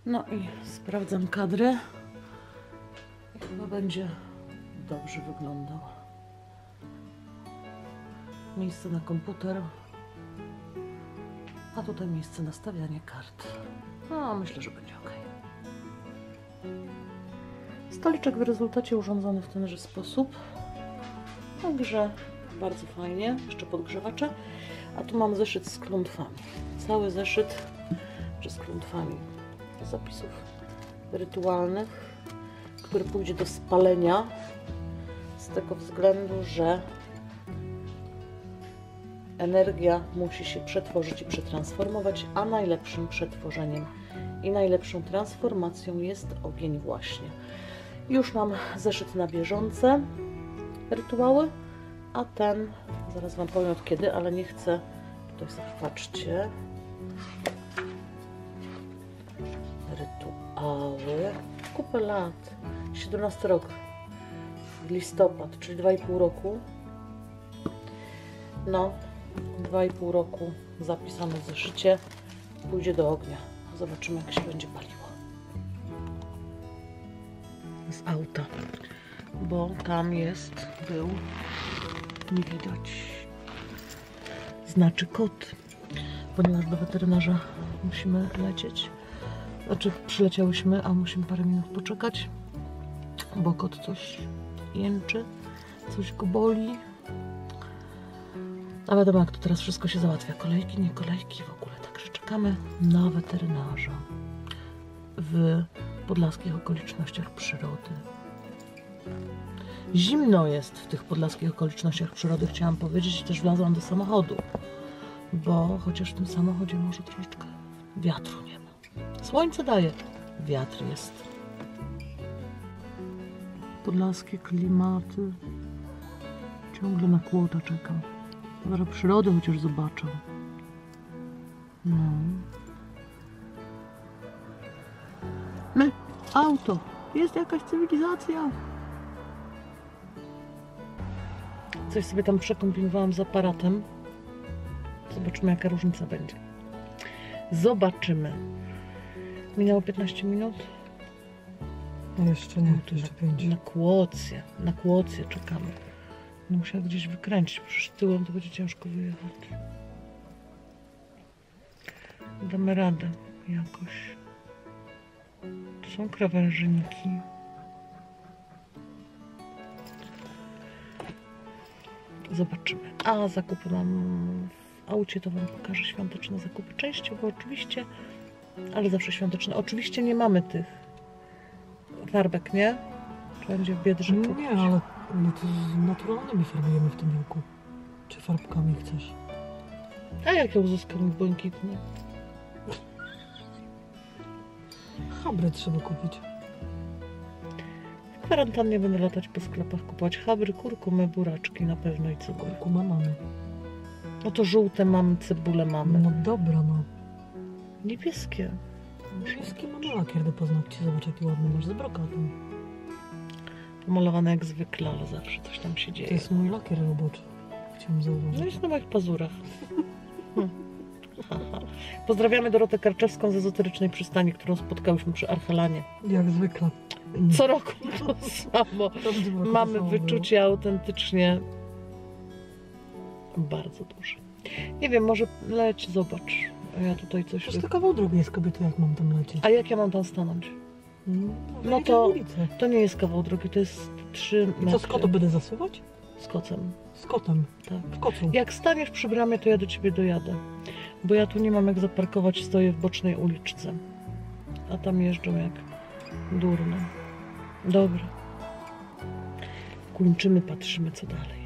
No i sprawdzam kadrę. I chyba będzie dobrze wyglądał. Miejsce na komputer. A tutaj miejsce na stawianie kart. No, myślę, że będzie ok. Stoliczek w rezultacie urządzony w tenże sposób. Także bardzo fajnie. Jeszcze podgrzewacze. A tu mam zeszyt z klątwami. Cały zeszyt z klątwami zapisów rytualnych, który pójdzie do spalenia z tego względu, że energia musi się przetworzyć i przetransformować, a najlepszym przetworzeniem i najlepszą transformacją jest ogień właśnie. Już mam zeszyt na bieżące rytuały, a ten, zaraz Wam powiem od kiedy, ale nie chcę, tutaj sobie patrzcie, rytuały, kupę lat, 17 rok, listopad, czyli 2,5 roku, no, 2,5 roku zapisane w zeszycie, pójdzie do ognia, zobaczymy jak się będzie paliło z auta, bo tam był, nie widać, znaczy kot, ponieważ do weterynarza musimy lecieć, znaczy przyleciałyśmy, a musimy parę minut poczekać, bo kot coś jęczy, coś go boli, a wiadomo jak to teraz wszystko się załatwia, kolejki, nie kolejki, w ogóle, także czekamy na weterynarza w podlaskich okolicznościach przyrody. Zimno jest w tych podlaskich okolicznościach przyrody, chciałam powiedzieć, i też wlazłam do samochodu, bo chociaż w tym samochodzie może troszeczkę wiatru nie ma. Słońce daje, wiatr jest. Podlaskie klimaty. Ciągle na kłota czekam. Zaraz przyrodę chociaż zobaczę. No. My, auto. Jest jakaś cywilizacja. Coś sobie tam przekombinowałam z aparatem. Zobaczymy jaka różnica będzie. Zobaczymy. Minęło 15 minut? No jeszcze nie, to jeszcze 5. Na kłocję czekamy. No musiała gdzieś wykręcić, przecież tyłem to będzie ciężko wyjechać. Damy radę jakoś. Tu są krawężynki. Zobaczymy. A zakupy mam w aucie, to Wam pokażę świąteczne zakupy. Częściowo oczywiście, ale zawsze świąteczne. Oczywiście nie mamy tych farbek, nie? Czy będzie w Biedrze kupić? Nie, ale my to z naturalnymi farbujemy w tym roku. Czy farbkami chcesz? A jak ja uzyskam błękitny? Habry trzeba kupić. W kwarantannie będę latać po sklepach, kupować habry, kurkumy, buraczki na pewno i cebulę. Kurkuma mamy. No to żółte mamy, cebulę mamy. No dobra, no. Niebieskie. Niebieski mamy lakier do paznokci. Zobacz jaki ładny masz z brokatem. Pomalowane jak zwykle, ale zawsze coś tam się dzieje. To jest mój lakier roboczy. Chciałam zauważyć. No jest na moich pazurach. Pozdrawiamy Dorotę Karczewską z Ezoterycznej Przystani, którą spotkałyśmy przy Archelanie. Jak zwykle. Co roku to samo. Mamy wyczucie autentycznie bardzo duże. Nie wiem, może leć, zobacz. A ja tutaj coś... Przecież to kawał drogi jest kobiety, jak mam tam lecieć. A jak ja mam tam stanąć? No to nie jest kawał drogi, to jest 3 metry. I co, z kotu będę zasuwać? Z kocem. Z kotem? Tak. W kocu. Jak staniesz przy bramie, to ja do Ciebie dojadę. Bo ja tu nie mam jak zaparkować, stoję w bocznej uliczce. A tam jeżdżą jak durne. Dobra. Kończymy, patrzymy co dalej.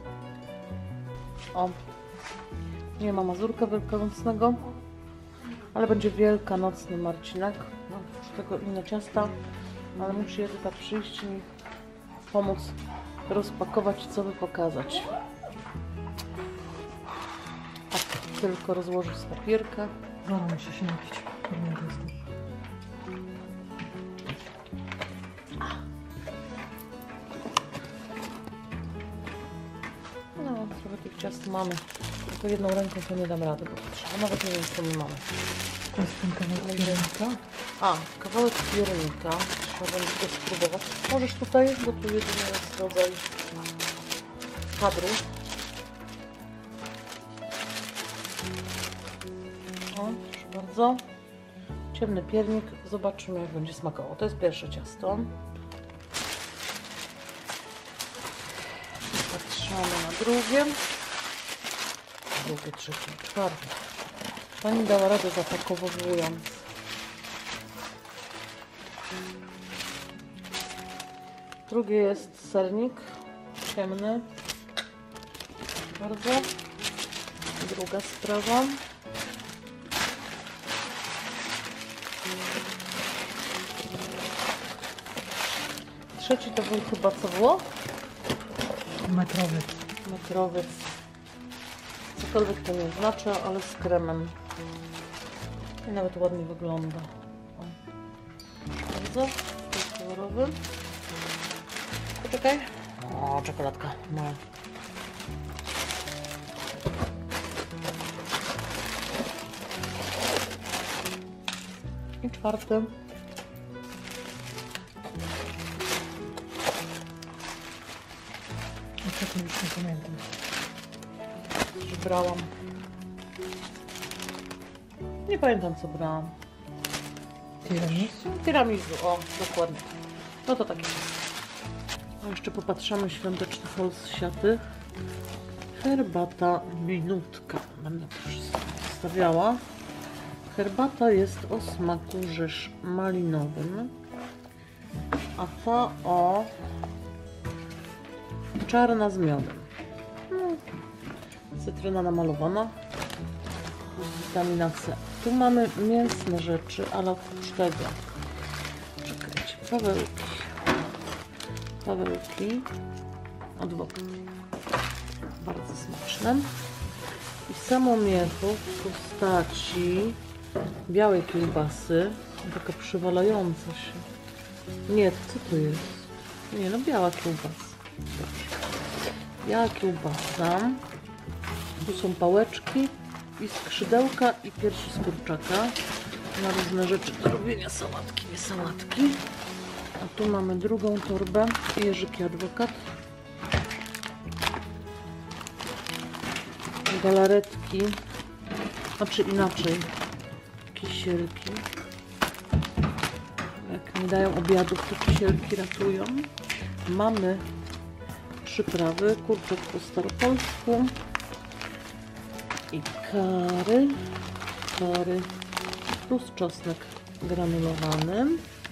O. Nie ma mazurka wielkanocnego, ale będzie wielkanocny Marcinek. No, z tego inne ciasta, ale musi Edyta przyjść i pomóc rozpakować i co by pokazać. Tak, tylko rozłożyć z papierka. No, muszę się napić. No, trochę tych ciast mamy. Tylko jedną ręką to nie dam rady, bo to trzeba. Nawet nie wiem, co my mamy. To jest ten kawałek piernika. A, kawałek piernika. Trzeba będzie go spróbować. Możesz tutaj, bo tu jedynie jest rodzaj kadru. O, proszę bardzo. Ciemny piernik. Zobaczymy, jak będzie smakował. To jest pierwsze ciasto. Patrzymy na drugie. Drugie, trzecie, czwarte. Pani dała radę zapakowując. Drugie jest sernik ciemny. Proszę bardzo. Druga sprawa. Trzeci to był chyba co było? Metrowy. Metrowiec. Cokolwiek to nie znaczy, ale z kremem. I nawet ładnie wygląda. O. Bardzo. Jest kolorowy. Poczekaj. O, czekoladka. No. I czwarty. Ostatnio już nie pamiętam. Że brałam. Nie pamiętam, co brałam. Tiramisu? Tiramisu, o, dokładnie. No to takie. A jeszcze popatrzymy świąteczny falsiaty. Herbata minutka. Będę to wszystko stawiała. Herbata jest o smaku rzeż malinowym. A ta o czarna z miodem. No, cytryna namalowana. Witamina C. Tu mamy mięsne rzeczy, ale oprócz tego. Czekajcie, pawełki. Pawełki od wokół. Bardzo smaczne. I samo mięcho w postaci białej kiełbasy. Taka przywalająca się. Nie, co to jest? Nie, no biała kiełbasa. Biała kiełbasa. Tu są pałeczki i skrzydełka i piersi z kurczaka. Na różne rzeczy do robienia sałatki, nie sałatki. A tu mamy drugą torbę. Jerzyki adwokat. Galaretki. Znaczy inaczej. Kisielki. Jak nie dają obiadów, to kisielki ratują. Mamy przyprawy. Kurczak po staropolsku. I kary. Kary. Plus czosnek granulowany.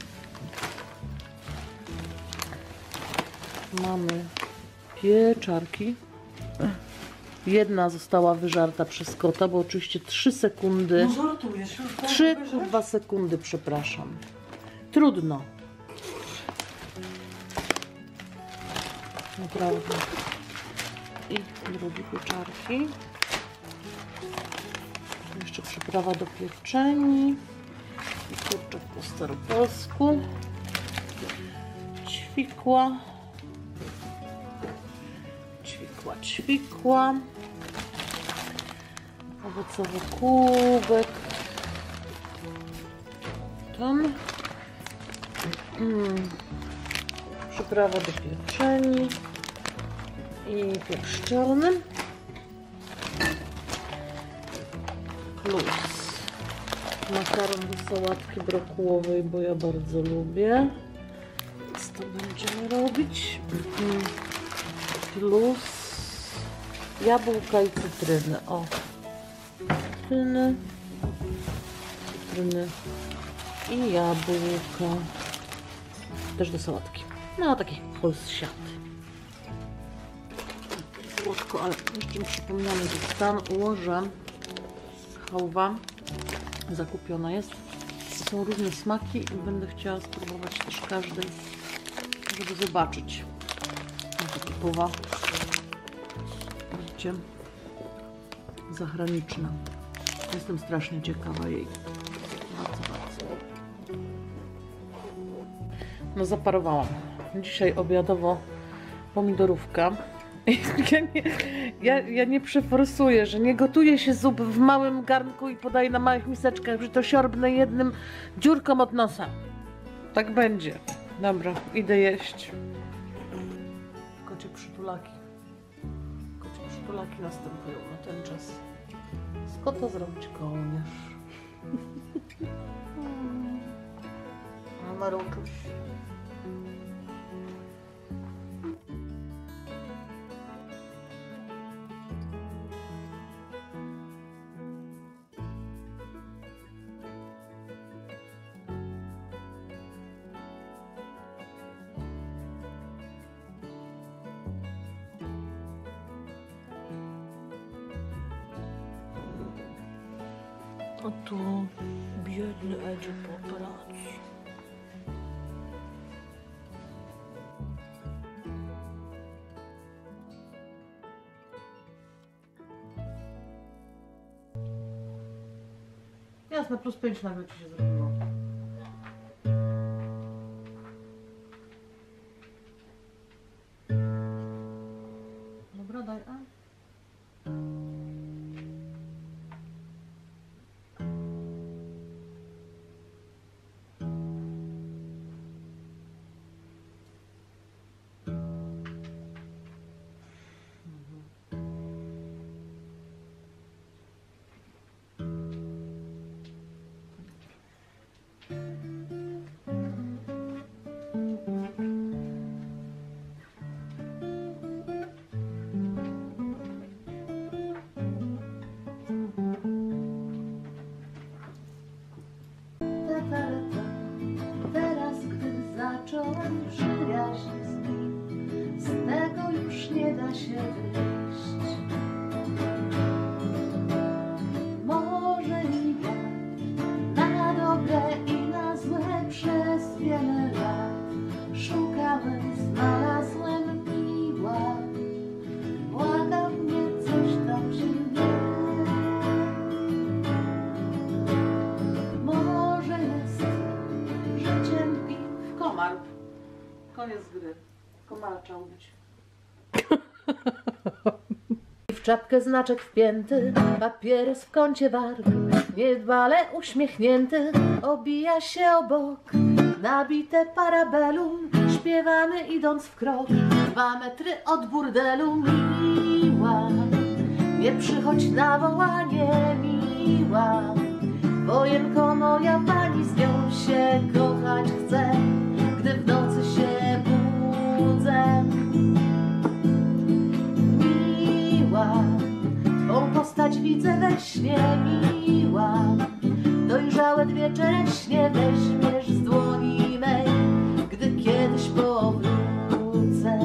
Mamy pieczarki. Jedna została wyżarta przez kota, bo oczywiście 3 sekundy. No żartujesz. 3 kurwa sekundy, przepraszam. Trudno. Naprawdę. I drugie pieczarki. Jeszcze przyprawa do pieczeni. I kurczak po staropolsku. Ćwikła. Ćwikła. Owocowy kubek. Tam. Przyprawa do pieczeni. I pieprz czarny. Plus makaron do sałatki brokułowej, bo ja bardzo lubię. Więc to będziemy robić. Plus jabłka i cytryny. O, cytryny i jabłka. Też do sałatki. No, takie falsiaty. Słodko, ale jeszcze mi przypomniany ten stan. Ułożę chałwa. Zakupiona jest. To są różne smaki i będę chciała spróbować też każdej, żeby zobaczyć. Taka typowa. Widzicie? Zagraniczna. Jestem strasznie ciekawa jej. Bardzo. No zaparowałam. Dzisiaj obiadowo pomidorówka Ja nie przeforsuję, że nie gotuje się zup w małym garnku i podaję na małych miseczkach, że to siorbnę jednym dziurką od nosa. Tak będzie. Dobra, idę jeść. Kocie przytulaki. Kocie przytulaki następują na ten czas. Z kota zrobić kołnierz. A Maruczuś. A tu biedny Edzie po operacji. Jasne, plus 5 nagle ci się zrobiło. Dobra, daj A. Teraz, gdy zacząłem przyjaźń z nim, z tego już nie da się wyjść. Może i ja, na dobre i na złe przez wiele lat szukałem, znalazłem miła. Błagał mnie, coś tam się nie. Może jest życiem i komar. Koniec gry. Komara trzeba ubić. W czapkę znaczek wpięty, papieros w kącie warg, niedbale uśmiechnięty, obija się obok. Nabite parabelum, śpiewamy idąc w krok, 2 metry od burdelu. Miła, nie przychodź na wołanie, miła. Wojenko moja pani, z nią się kochać chcę, gdy w nocy się budzę. Miła, twą postać widzę we śnie, miła. Dojrzałe 2 czereśnie weźmiesz z dłoni mej, gdy kiedyś powrócę.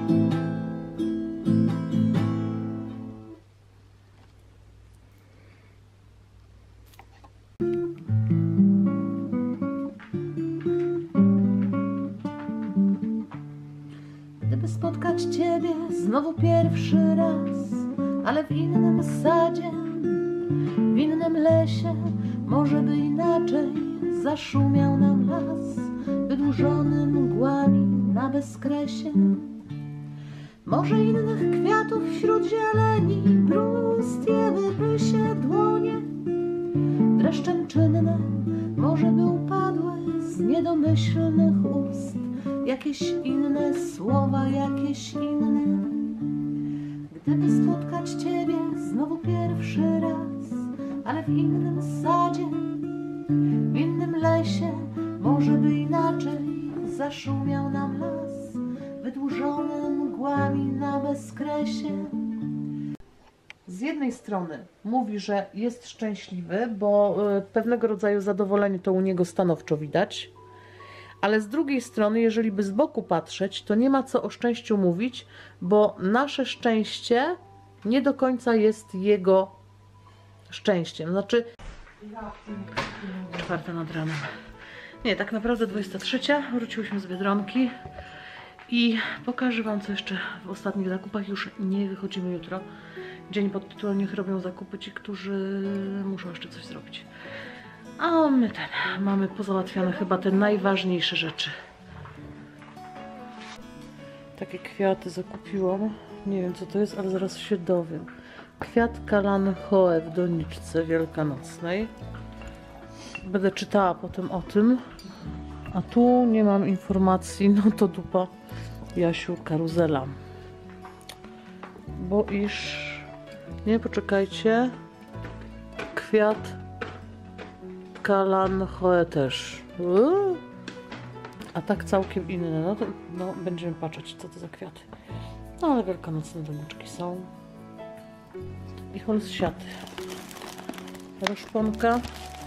Gdyby spotkać ciebie znowu pierwszy raz, ale w innym sadzie, w innym lesie, może by inaczej zaszumiał nam las, wydłużony mgłami na bezkresie. Może innych kwiatów wśród zieleni brustwiłyby się dłonie, dreszczem czynne, może by upadły z niedomyślnych ust jakieś inne słowa, jakieś inne. Gdyby spotkać ciebie znowu pierwszy raz, ale w innym sadzie, w innym lesie, może by inaczej zaszumiał nam las, wydłużony mgłami na bezkresie. Z jednej strony mówi, że jest szczęśliwy, bo pewnego rodzaju zadowolenie to u niego stanowczo widać, ale z drugiej strony, jeżeli by z boku patrzeć, to nie ma co o szczęściu mówić, bo nasze szczęście nie do końca jest jego szczęściem. Znaczy, 4 nad ranem. Nie, tak naprawdę 23. Wróciłyśmy z Biedronki i pokażę wam, co jeszcze w ostatnich zakupach. Już nie wychodzimy jutro. Dzień pod tytułem niech robią zakupy ci, którzy muszą jeszcze coś zrobić. A my mamy pozałatwiane chyba te najważniejsze rzeczy. Takie kwiaty zakupiłam Nie wiem co to jest, ale zaraz się dowiem. Kwiat kalanchoe w doniczce wielkanocnej. Będę czytała potem o tym. A tu nie mam informacji, no to dupa Jasiu karuzela. Bo iż... Nie, poczekajcie. Kwiat kalanchoe też. A tak całkiem inny. No to no, będziemy patrzeć, co to za kwiaty. No ale wielkanocne doniczki są. I holzsiaty. Roszponka.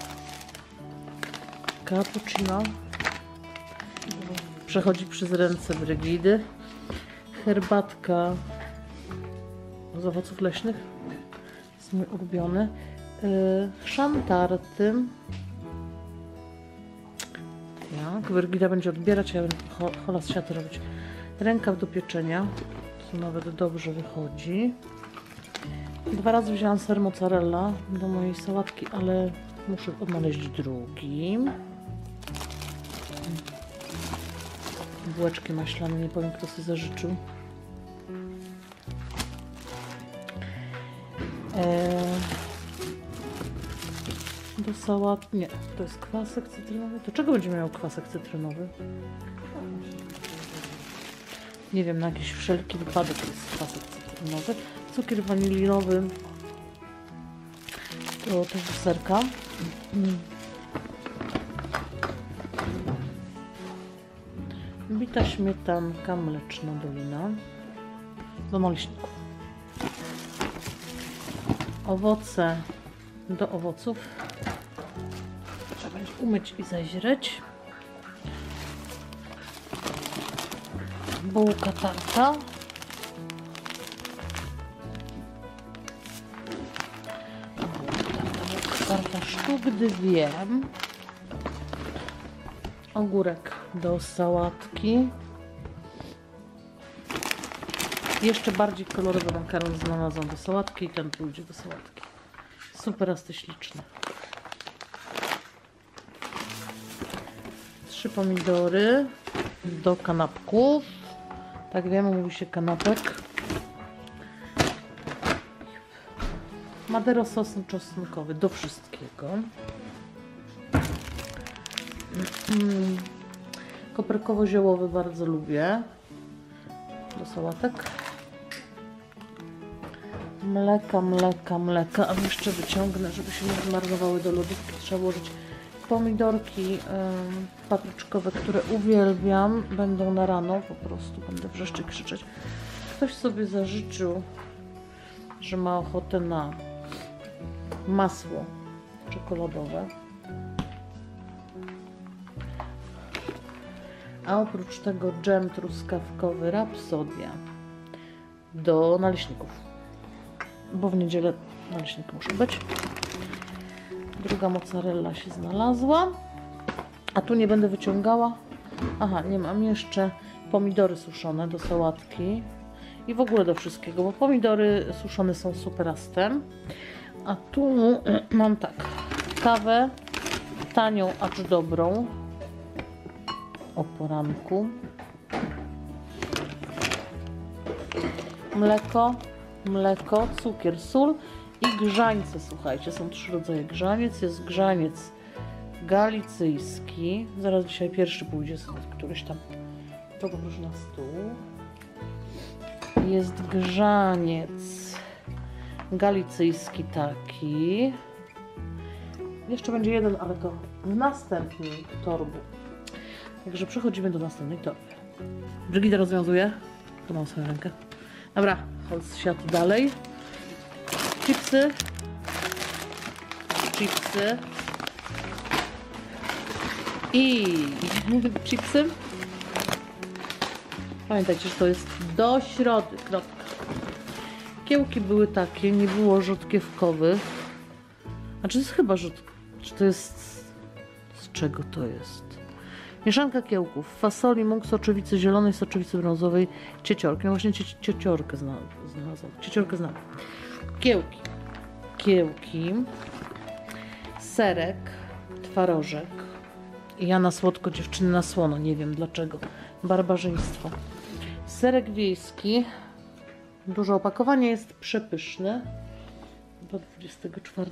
Cappuccino. Przechodzi przez ręce Brygidy. Herbatka z owoców leśnych. Jest mój ulubiony. Chrzan tarty. Jak? Brygida będzie odbierać, ja będę holzsiaty robić. Rękaw do pieczenia. To nawet dobrze wychodzi. 2 razy wzięłam ser mozzarella do mojej sałatki, ale muszę odnaleźć drugi. Bułeczki maślane, nie powiem kto sobie zażyczył. Do sałat... Nie, to jest kwasek cytrynowy. To czego będzie miał kwasek cytrynowy? Nie wiem, na jakiś wszelki wypadek jest kwasek cytrynowy. Cukier wanilinowy to też serka. Bita śmietanka mleczna dolina do naleśników. Owoce do owoców. Trzeba będzie umyć i zaźreć. Bułka tarta. Bułka sztuk 2. Ogórek do sałatki. Jeszcze bardziej kolorowy makaron znalazłam do sałatki i ten pójdzie do sałatki. Super asty śliczne. 3 pomidory do kanapków. Tak wiem, mówi się kanapek. Madero sos czosnkowy do wszystkiego. Koperkowo-ziołowy bardzo lubię do sałatek. Mleka, a jeszcze wyciągnę, żeby się nie zmarnowały do lodówki. Trzeba włożyć pomidorki papryczkowe, które uwielbiam. Będą na rano, po prostu będę wrzeszczeć, krzyczeć. Ktoś sobie zażyczył, że ma ochotę na masło czekoladowe. A oprócz tego dżem truskawkowy Rapsodia do naleśników, bo w niedzielę naleśniki muszą być. Druga mozzarella się znalazła, a tu nie będę wyciągała. Aha, nie mam jeszcze pomidory suszone do sałatki i w ogóle do wszystkiego, bo pomidory suszone są superastem. A tu mam tak, kawę tanią, acz dobrą o poranku, mleko, cukier, sól i grzańce. Słuchajcie, są 3 rodzaje grzaniec. Jest grzaniec galicyjski. Zaraz dzisiaj pierwszy pójdzie, któryś tam to położę na stół. Jest grzaniec galicyjski taki. Jeszcze będzie jeden, ale to w następnym torbu. Także przechodzimy do następnej torby. Brygida rozwiązuje. Tu mam swoją rękę. Dobra, holzsiat dalej. Chipsy. I chipsy. Pamiętajcie, że to jest do środy. Kropka. Kiełki były takie, nie było rzodkiewkowych. A czy to jest chyba rzodkiewkowy? Czy to jest... Z czego to jest? Mieszanka kiełków, fasoli, mąk, soczewicy zielonej, soczewicy brązowej, cieciorki. No właśnie cieciorkę znalazłam. Cieciorkę znam. Kiełki, serek, twarożek. I ja na słodko, dziewczyny na słono. Nie wiem dlaczego. Barbarzyństwo. Serek wiejski, Duże opakowanie, jest przepyszne. Do 24.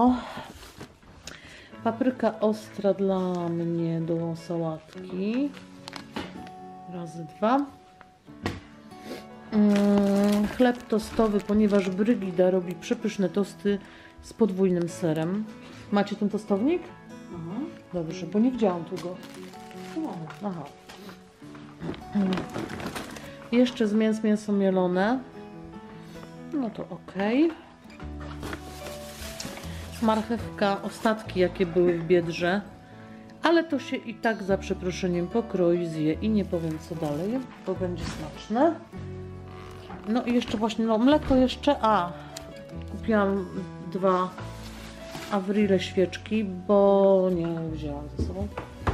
Papryka ostra dla mnie do sałatki. Razy 2. Chleb tostowy, ponieważ Brygida robi przepyszne tosty z podwójnym serem. Macie ten tostownik? Mhm. Dobrze, bo nie widziałam tu go. Aha. Jeszcze z mięso mielone. No to ok. Marchewka, ostatki jakie były w biedrze. Ale to się i tak za przeproszeniem pokroi, zje i nie powiem co dalej, bo będzie smaczne. No i jeszcze właśnie, no mleko jeszcze, kupiłam 2 Avrile świeczki, bo nie wzięłam ze sobą.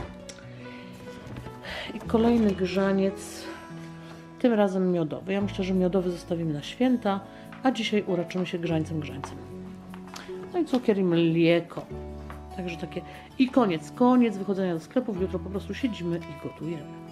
I kolejny grzaniec, tym razem miodowy. Ja myślę, że miodowy zostawimy na święta, a dzisiaj uraczymy się grzańcem. No i cukier i mleko. Także takie. I koniec wychodzenia do sklepów. Jutro po prostu siedzimy i gotujemy.